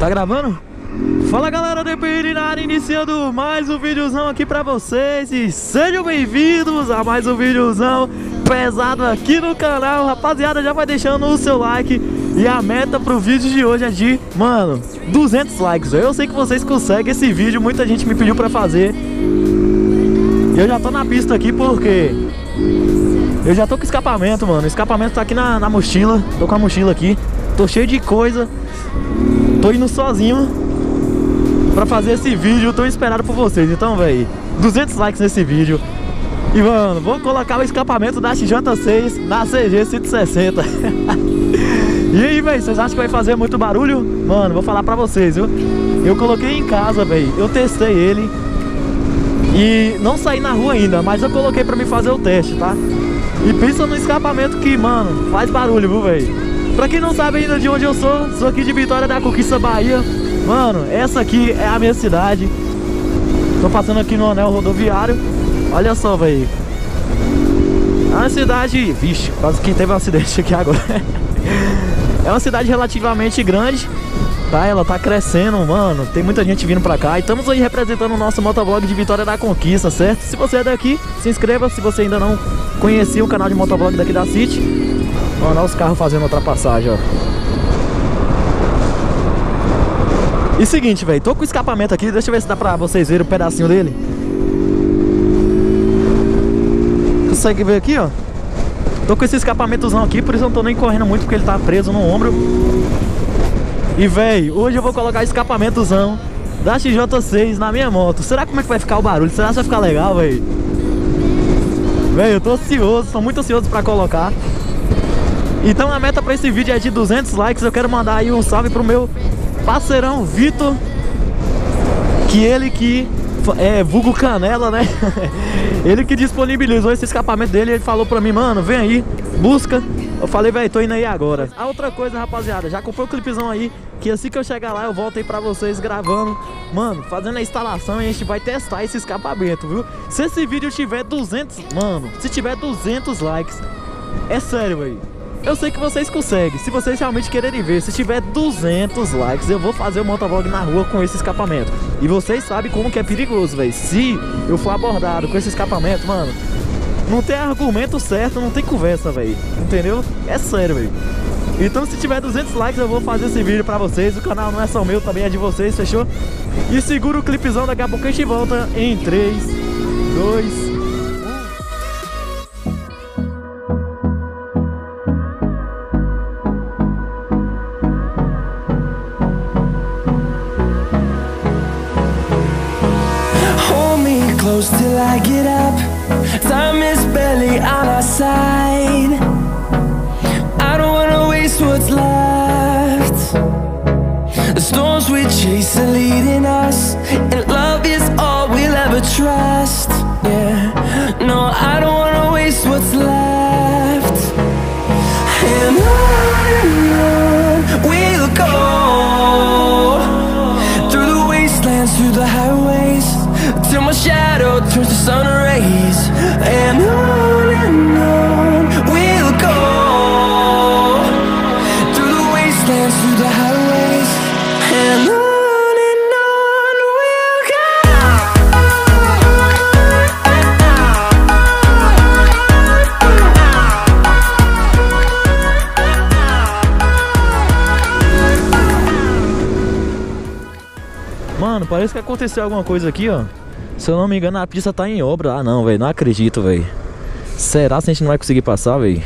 Tá gravando? Fala galera do EPN na área, iniciando mais um videozão aqui pra vocês. E sejam bem-vindos a mais um videozão pesado aqui no canal. Rapaziada, já vai deixando o seu like. E a meta pro vídeo de hoje é de, mano, 200 likes. Eu sei que vocês conseguem esse vídeo, muita gente me pediu pra fazer. E eu já tô na pista aqui porque eu já tô com escapamento, mano. O escapamento tá aqui na mochila. Tô com a mochila aqui. Tô cheio de coisa. Tô indo sozinho pra fazer esse vídeo. Tô esperado por vocês. Então, velho, 200 likes nesse vídeo. E, mano, vou colocar o escapamento da XJ6 na CG 160. E aí, velho, vocês acham que vai fazer muito barulho? Mano, vou falar pra vocês, viu? Eu coloquei em casa, velho. Eu testei ele e não saí na rua ainda, mas eu coloquei pra me fazer o teste, tá? E pensa no escapamento que, mano, faz barulho, viu, velho? Pra quem não sabe ainda de onde eu sou aqui de Vitória da Conquista, Bahia. Mano, essa aqui é a minha cidade. Tô passando aqui no anel rodoviário. Olha só, velho. É uma cidade... Vixe, quase que teve um acidente aqui agora. É uma cidade relativamente grande, tá? Ela tá crescendo, mano. Tem muita gente vindo pra cá. E estamos aí representando o nosso motovlog de Vitória da Conquista, certo? Se você é daqui, se inscreva. Se você ainda não conhecia o canal de motovlog daqui da City. Olha os carros fazendo ultrapassagem, ó. E seguinte, velho, tô com o escapamento aqui. Deixa eu ver se dá pra vocês verem um pedacinho dele. Consegue ver aqui, ó? Tô com esse escapamentozão aqui, por isso eu não tô nem correndo muito, porque ele tá preso no ombro. E, velho, hoje eu vou colocar o escapamentozão da XJ6 na minha moto. Será como é que vai ficar o barulho? Será que vai ficar legal, velho? Velho, eu tô ansioso, tô muito ansioso pra colocar. Então a meta pra esse vídeo é de 200 likes. Eu quero mandar aí um salve pro meu parceirão Vitor, que ele que é vulgo Canela, né? Ele que disponibilizou esse escapamento dele. Ele falou pra mim, mano, vem aí, busca. Eu falei, velho, tô indo aí agora. A outra coisa, rapaziada, já comprei o clipezão aí, que assim que eu chegar lá eu volto aí pra vocês gravando, mano, fazendo a instalação. E a gente vai testar esse escapamento, viu? Se esse vídeo tiver 200, mano, se tiver 200 likes, é sério, velho, eu sei que vocês conseguem, se vocês realmente quererem ver. Se tiver 200 likes, eu vou fazer o motovlog na rua com esse escapamento. E vocês sabem como que é perigoso, velho. Se eu for abordado com esse escapamento, mano, não tem argumento certo, não tem conversa, velho. Entendeu? É sério, velho. Então se tiver 200 likes, eu vou fazer esse vídeo pra vocês. O canal não é só meu, também é de vocês, fechou? E segura o clipezão, daqui a pouco a gente volta em 3, 2... Close till I get up. Time is barely on our side. I don't wanna waste what's left. The storms we chase are leading us, and love is all we'll ever trust. Yeah, no, I don't wanna waste what's left. And on we'll go, through the wastelands, through the highways, till my shadow turns to sun rays. And on we'll go, through the wastelands, through the highways. And on we'll Mano, parece que aconteceu alguma coisa aqui, ó. Se eu não me engano, a pista tá em obra. Ah, não, velho, não acredito, velho. Será que a gente não vai conseguir passar, velho?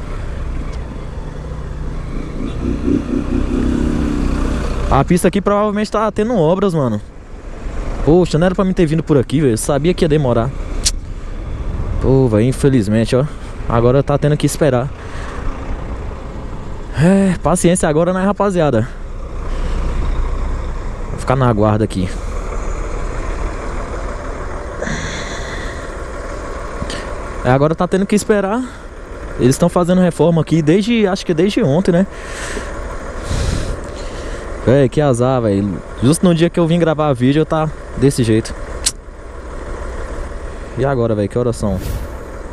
A pista aqui provavelmente tá tendo obras, mano. Poxa, não era pra mim ter vindo por aqui, velho. Sabia que ia demorar. Pô, velho, infelizmente, ó. Agora tá tendo que esperar. É, paciência agora, né, rapaziada? Vou ficar na guarda aqui. Agora tá tendo que esperar. Eles estão fazendo reforma aqui desde, acho que desde ontem, né? Véi, que azar, velho. Justo no dia que eu vim gravar vídeo, tá desse jeito. E agora, velho, que horas são?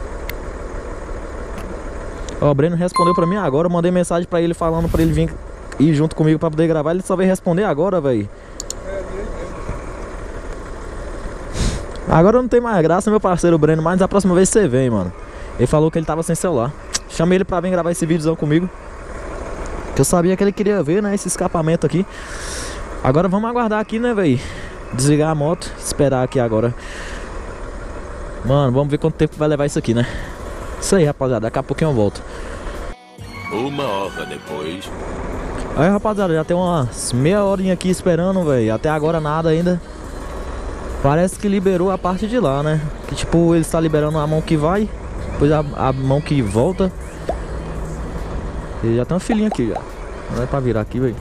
Ó, o Breno respondeu pra mim agora. Eu mandei mensagem pra ele falando pra ele vir ir junto comigo pra poder gravar. Ele só veio responder agora, velho. Agora não tem mais graça, meu parceiro Breno, mas a próxima vez você vem, mano. Ele falou que ele tava sem celular. Chamei ele pra vir gravar esse vídeozão comigo, que eu sabia que ele queria ver, né, esse escapamento aqui. Agora vamos aguardar aqui, né, velho. Desligar a moto, esperar aqui agora. Mano, vamos ver quanto tempo vai levar isso aqui, né? Isso aí, rapaziada, daqui a pouquinho eu volto. 1 hora depois. Aí, rapaziada, já tem umas meia horinha aqui esperando, velho. Até agora nada ainda. Parece que liberou a parte de lá, né? Que tipo, ele está liberando a mão que vai, depois a mão que volta. E já tem uma filinha aqui já. Não é pra virar aqui, velho.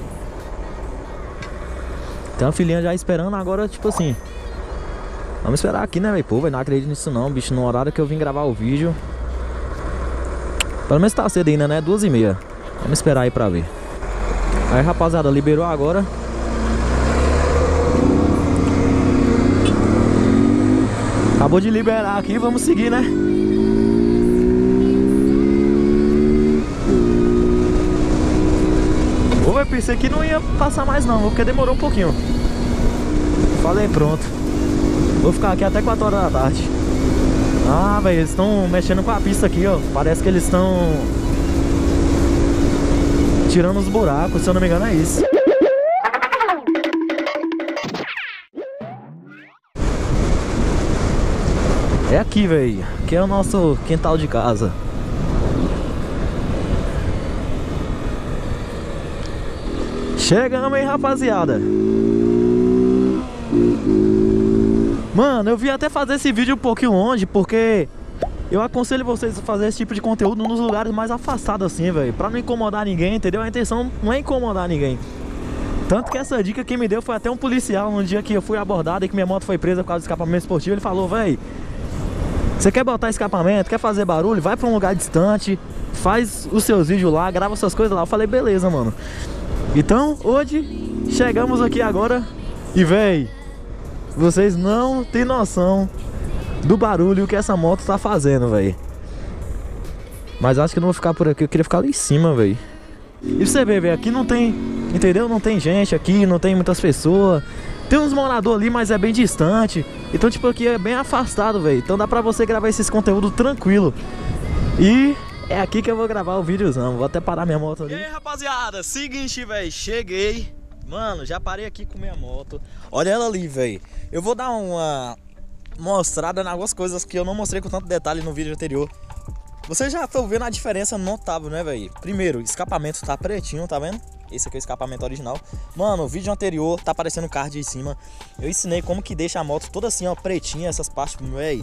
Tem uma filhinha já esperando agora, tipo assim. Vamos esperar aqui, né, velho? Pô, velho, não acredito nisso não, bicho. No horário que eu vim gravar o vídeo. Pelo menos tá cedo ainda, né? 2h30. Vamos esperar aí pra ver. Aí, rapaziada, liberou agora. Acabou de liberar aqui, vamos seguir, né? Ô, eu pensei que não ia passar mais não, porque demorou um pouquinho. Falei, pronto. Vou ficar aqui até 4 horas da tarde. Ah, velho, eles estão mexendo com a pista aqui, ó. Parece que eles estão tirando os buracos, se eu não me engano é isso. É aqui, velho. Aqui é o nosso quintal de casa. Chegamos, hein, rapaziada. Mano, eu vim até fazer esse vídeo um pouquinho longe, porque eu aconselho vocês a fazer esse tipo de conteúdo nos lugares mais afastados assim, velho. Pra não incomodar ninguém, entendeu? A intenção não é incomodar ninguém. Tanto que essa dica quem me deu foi até um policial. No dia que eu fui abordado e que minha moto foi presa por causa do escapamento esportivo, ele falou, velho, você quer botar escapamento, quer fazer barulho, vai pra um lugar distante, faz os seus vídeos lá, grava suas coisas lá. Eu falei, beleza, mano. Então, hoje, chegamos aqui agora e, véi, vocês não tem noção do barulho que essa moto tá fazendo, véi. Mas acho que eu não vou ficar por aqui, eu queria ficar lá em cima, véi. E você vê, véi, aqui não tem, entendeu? Não tem gente aqui, não tem muitas pessoas. Tem uns moradores ali, mas é bem distante. Então, tipo, aqui é bem afastado, velho. Então dá pra você gravar esses conteúdos tranquilo. E é aqui que eu vou gravar o videozão. Vou até parar minha moto ali. E aí, rapaziada, seguinte, velho, cheguei. Mano, já parei aqui com minha moto. Olha ela ali, velho. Eu vou dar uma mostrada em algumas coisas que eu não mostrei com tanto detalhe no vídeo anterior. Vocês já estão vendo a diferença notável, né, velho? Primeiro, o escapamento tá pretinho, tá vendo? Esse aqui é o escapamento original. Mano, o vídeo anterior tá aparecendo o card aí em cima. Eu ensinei como que deixa a moto toda assim, ó, pretinha, essas partes,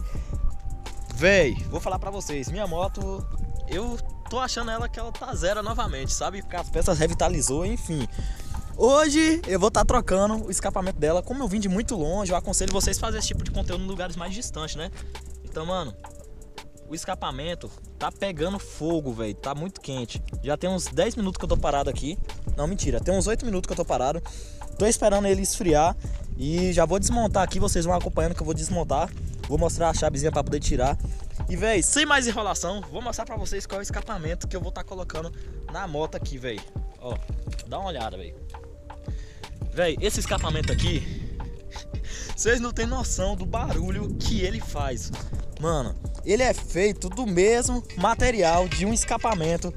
véi, vou falar pra vocês. Minha moto, eu tô achando ela que ela tá zero novamente, sabe? Porque as peças revitalizou, enfim. Hoje eu vou estar trocando o escapamento dela. Como eu vim de muito longe, eu aconselho vocês a fazerem esse tipo de conteúdo em lugares mais distantes, né? Então, mano, o escapamento tá pegando fogo, velho. Tá muito quente. Já tem uns 10 minutos que eu tô parado aqui. Não, mentira. Tem uns 8 minutos que eu tô parado. Tô esperando ele esfriar. E já vou desmontar aqui. Vocês vão acompanhando que eu vou desmontar. Vou mostrar a chavezinha pra poder tirar. E, velho, sem mais enrolação, vou mostrar pra vocês qual é o escapamento que eu vou estar colocando na moto aqui, velho. Ó, dá uma olhada, velho. Velho, esse escapamento aqui, vocês não tem noção do barulho que ele faz. Mano, ele é feito do mesmo material de um escapamento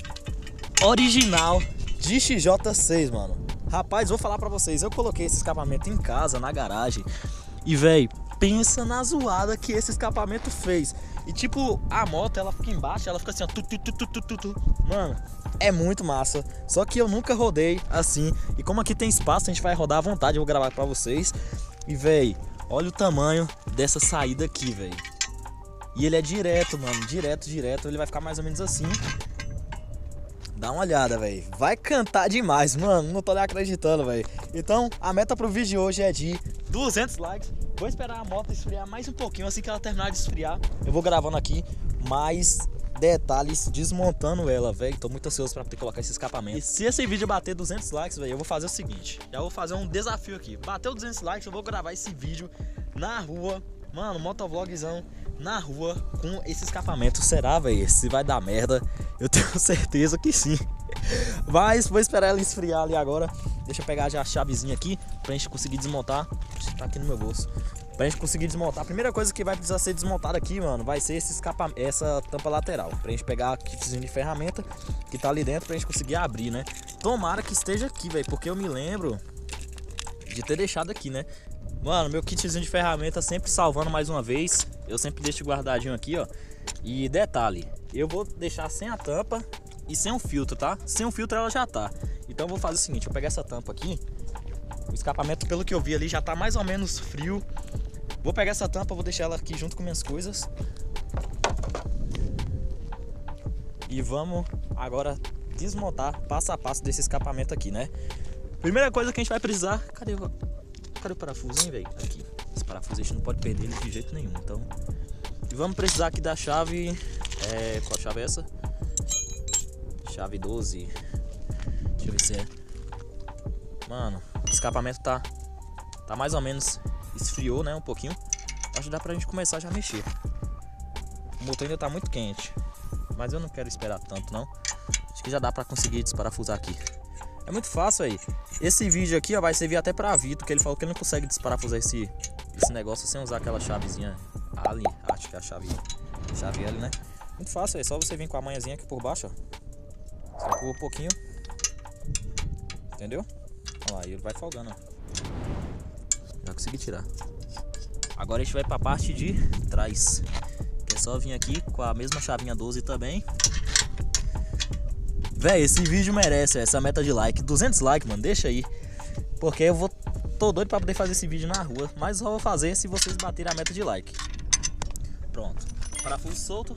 original de XJ6, mano. Rapaz, vou falar pra vocês, eu coloquei esse escapamento em casa, na garagem. E, velho, pensa na zoada que esse escapamento fez. E tipo, a moto, ela fica embaixo, ela fica assim, ó. Mano, é muito massa. Só que eu nunca rodei assim. E como aqui tem espaço, a gente vai rodar à vontade. Eu vou gravar pra vocês. E, véi, olha o tamanho dessa saída aqui, véi. E ele é direto, mano, direto. Ele vai ficar mais ou menos assim. Dá uma olhada, véi. Vai cantar demais, mano. Não tô nem acreditando, véi. Então, a meta pro vídeo de hoje é de 200 likes. Vou esperar a moto esfriar mais um pouquinho. Assim que ela terminar de esfriar, eu vou gravando aqui mais detalhes desmontando ela, velho. Tô muito ansioso pra poder colocar esse escapamento. E se esse vídeo bater 200 likes, velho, eu vou fazer o seguinte. Já vou fazer um desafio aqui. Bateu 200 likes, eu vou gravar esse vídeo na rua. Mano, motovlogzão na rua com esse escapamento. Será, velho? Se vai dar merda, eu tenho certeza que sim. Mas vou esperar ela esfriar ali agora. Deixa eu pegar já a chavezinha aqui pra gente conseguir desmontar. Tá aqui no meu bolso. Pra gente conseguir desmontar, a primeira coisa que vai precisar ser desmontada aqui, mano, vai ser essa tampa lateral. Pra gente pegar a kitzinho de ferramenta que tá ali dentro pra gente conseguir abrir, né? Tomara que esteja aqui, velho, porque eu me lembro de ter deixado aqui, né? Mano, meu kitzinho de ferramenta sempre salvando mais uma vez. Eu sempre deixo guardadinho aqui, ó. E detalhe, eu vou deixar sem a tampa e sem um filtro, tá? Sem um filtro ela já tá. Então eu vou fazer o seguinte, eu vou pegar essa tampa aqui. O escapamento, pelo que eu vi ali, já tá mais ou menos frio. Vou pegar essa tampa, vou deixar ela aqui junto com minhas coisas. E vamos agora desmontar passo a passo desse escapamento aqui, né? Primeira coisa que a gente vai precisar... Cadê o parafuso, hein, velho? Aqui. Esse parafuso a gente não pode perder ele de jeito nenhum, então... E vamos precisar aqui da chave... Qual chave é essa? Chave 12. Deixa eu ver se é... Mano, o escapamento tá mais ou menos... Esfriou, né, um pouquinho. Acho que dá pra gente começar já a mexer. O motor ainda tá muito quente, mas eu não quero esperar tanto, não. Acho que já dá pra conseguir desparafusar aqui. É muito fácil aí. Esse vídeo aqui, ó, vai servir até pra Vitor, que ele falou que ele não consegue desparafusar esse negócio sem usar aquela chavezinha ali. Acho que é a chave L, né? Muito fácil, é só você vir com a manhãzinha aqui por baixo, ó. Só empurra um pouquinho. Entendeu? Olha lá, ele vai folgando, ó. Já consegui tirar. Agora a gente vai pra parte de trás, que é só vir aqui com a mesma chavinha 12 também. Véi, esse vídeo merece essa meta de like. 200 likes, mano, deixa aí. Porque eu tô doido pra poder fazer esse vídeo na rua. Mas só vou fazer se vocês baterem a meta de like. Pronto, parafuso solto.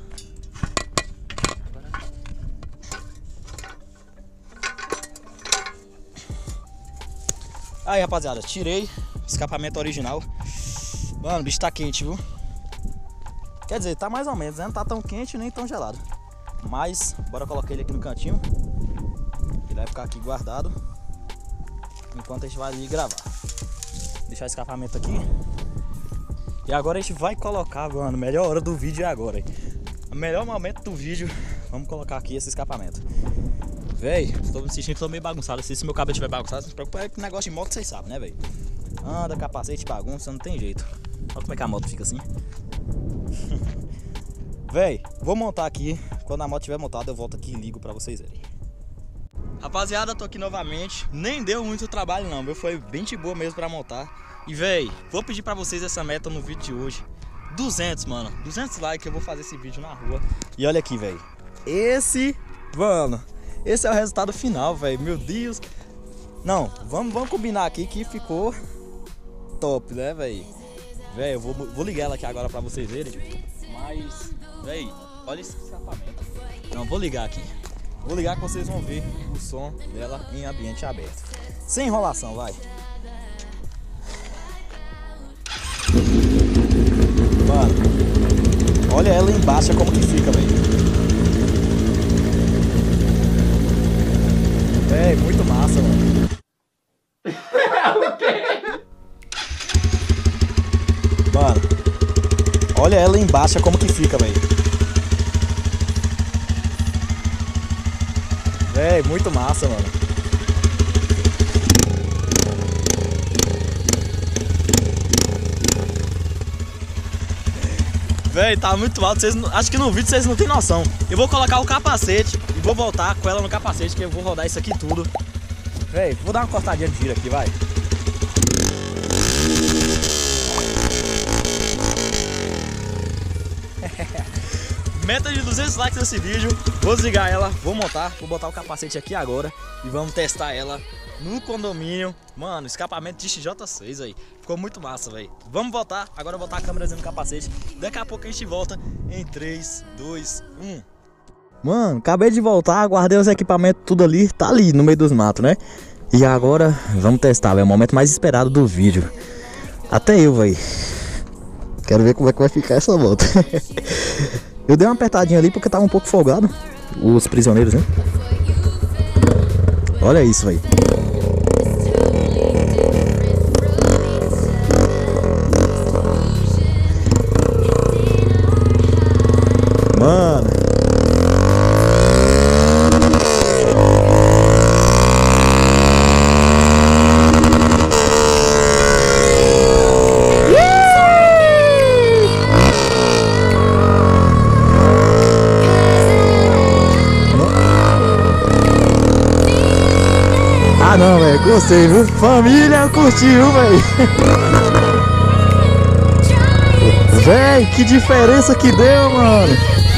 Aí, rapaziada, tirei escapamento original. Mano, o bicho tá quente, viu? Quer dizer, tá mais ou menos, né? Não tá tão quente nem tão gelado. Mas, bora colocar ele aqui no cantinho. Ele vai ficar aqui guardado enquanto a gente vai ali gravar. Deixar o escapamento aqui. E agora a gente vai colocar, mano, a melhor hora do vídeo é agora, hein? O melhor momento do vídeo, vamos colocar aqui esse escapamento. Véi, estou me sentindo todo meio bagunçado. Se esse meu cabelo estiver bagunçado, não se preocupe, é que negócio de moto vocês sabem, né, velho? Anda, capacete, bagunça, não tem jeito. Olha como é que a moto fica assim. Véi, vou montar aqui. Quando a moto estiver montada, eu volto aqui e ligo pra vocês verem. Rapaziada, tô aqui novamente. Nem deu muito trabalho não, meu. Foi bem de boa mesmo pra montar. E véi, vou pedir pra vocês essa meta no vídeo de hoje. 200, mano. 200 likes, eu vou fazer esse vídeo na rua. E olha aqui, véi. Mano, esse é o resultado final, velho. Meu Deus. Não, vamos combinar aqui que ficou top, né, velho? Velho, eu vou ligar ela aqui agora pra vocês verem. Mas, velho, olha esse escapamento. Não, vou ligar aqui. Vou ligar que vocês vão ver o som dela em ambiente aberto. Sem enrolação, vai. Mano, olha ela embaixo como que fica, velho. É, muito massa, mano. Mano, olha ela embaixo como que fica, velho. É, muito massa, mano. Véi, tá muito alto. Acho que no vídeo vocês não tem noção. Eu vou colocar o capacete e vou voltar com ela no capacete, que eu vou rodar isso aqui tudo. Véi, vou dar uma cortadinha de giro aqui, vai. Meta de 200 likes nesse vídeo. Vou desligar ela, vou montar, vou botar o capacete aqui agora e vamos testar ela no condomínio. Mano, escapamento de XJ6 aí. Ficou muito massa, velho. Vamos voltar. Agora eu vou botar a câmerazinha no capacete. Daqui a pouco a gente volta em 3, 2, 1. Mano, acabei de voltar, guardei os equipamentos tudo ali. Tá ali no meio dos matos, né? E agora vamos testar, é o momento mais esperado do vídeo. Até eu, velho. Quero ver como é que vai ficar essa volta. Eu dei uma apertadinha ali porque tava um pouco folgado. Os prisioneiros, né? Olha isso, velho. Mano. Ah não, velho, gostei, viu? Família curtiu, velho. Véi, que diferença que deu, mano.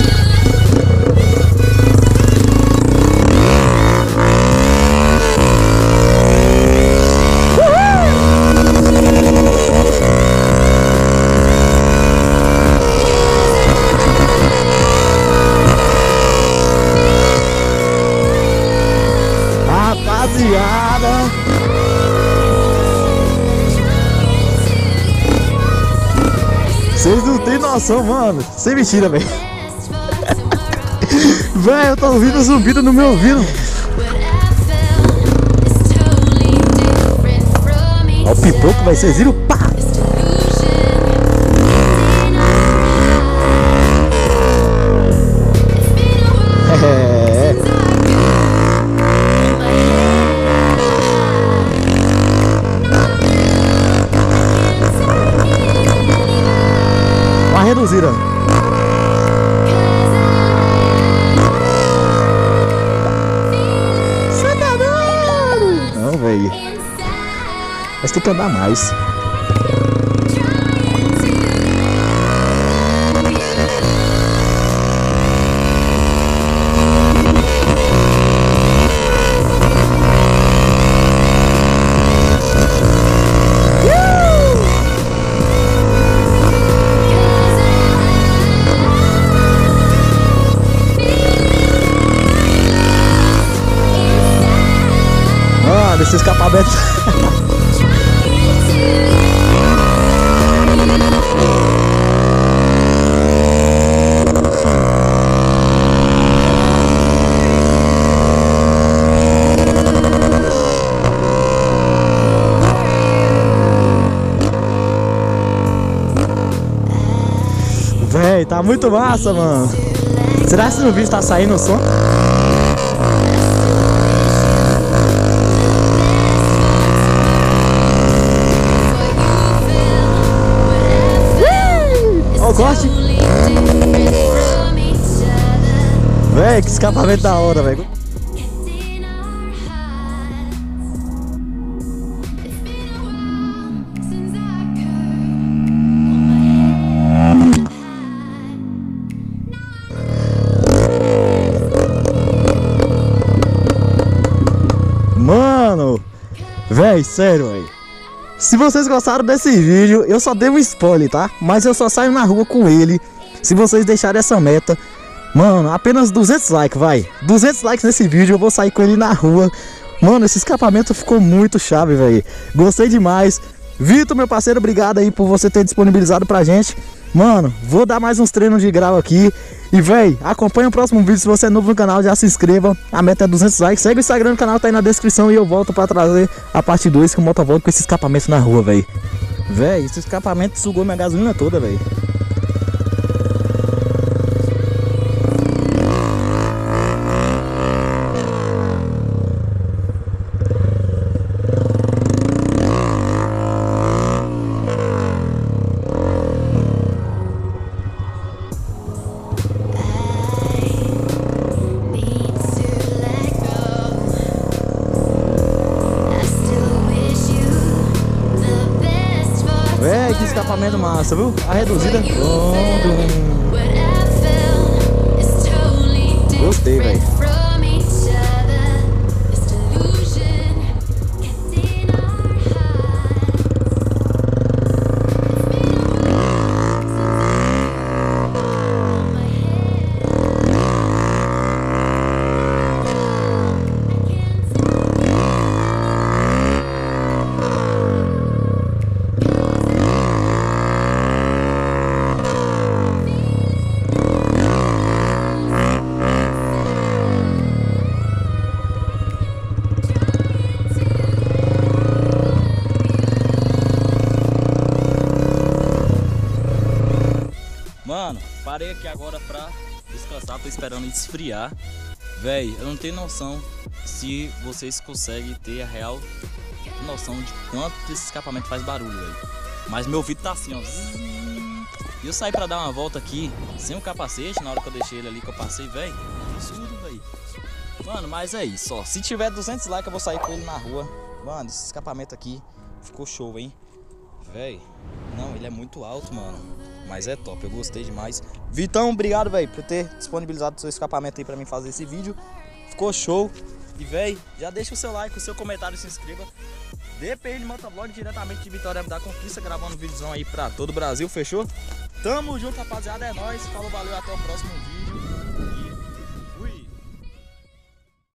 Rapaziada, vocês não tem noção, mano. Sem mentira, velho. Velho, eu tô ouvindo zumbido no meu ouvido. Ó o pipoco, vai ser zero, pá! Uma reduzida. Não, velho. Mas tem que andar mais. Mano, esse escapamento. Véi, tá muito massa, mano. Será que no vídeo tá saindo o som? Ó o corte. Véi, que escapamento da hora, velho. Mano, véi, sério, véi. Se vocês gostaram desse vídeo, eu só dei um spoiler, tá? Mas eu só saio na rua com ele se vocês deixarem essa meta. Mano, apenas 200 likes, vai. 200 likes nesse vídeo, eu vou sair com ele na rua. Mano, esse escapamento ficou muito chave, velho. Gostei demais. Vitor, meu parceiro, obrigado aí por você ter disponibilizado pra gente. Mano, vou dar mais uns treinos de grau aqui. E, véi, acompanha o próximo vídeo. Se você é novo no canal, já se inscreva. A meta é 200 likes. Segue o Instagram do canal, tá aí na descrição. E eu volto pra trazer a parte 2 que o motovolta com esse escapamento na rua, véi. Véi, esse escapamento sugou minha gasolina toda, véi. Véi, que escapamento massa, viu? A reduzida. Gostei, véi. Mano, parei aqui agora pra descansar, tô esperando esfriar. Véi, eu não tenho noção se vocês conseguem ter a real noção de quanto esse escapamento faz barulho, velho. Mas meu ouvido tá assim, ó. E eu saí pra dar uma volta aqui, sem o capacete, na hora que eu deixei ele ali, que eu passei, velho. Absurdo, velho. Mano, mas é isso, ó. Se tiver 200 likes, eu vou sair com ele na rua. Mano, esse escapamento aqui ficou show, hein? Véi, não, ele é muito alto, mano. Mas é top, eu gostei demais. Vitão, obrigado, velho, por ter disponibilizado o seu escapamento aí pra mim fazer esse vídeo. Ficou show. E, véi, já deixa o seu like, o seu comentário, se inscreva. DPN Motovlog diretamente de Vitória da Conquista, gravando um videozão aí pra todo o Brasil, fechou? Tamo junto, rapaziada, é nóis. Falou, valeu, até o próximo vídeo.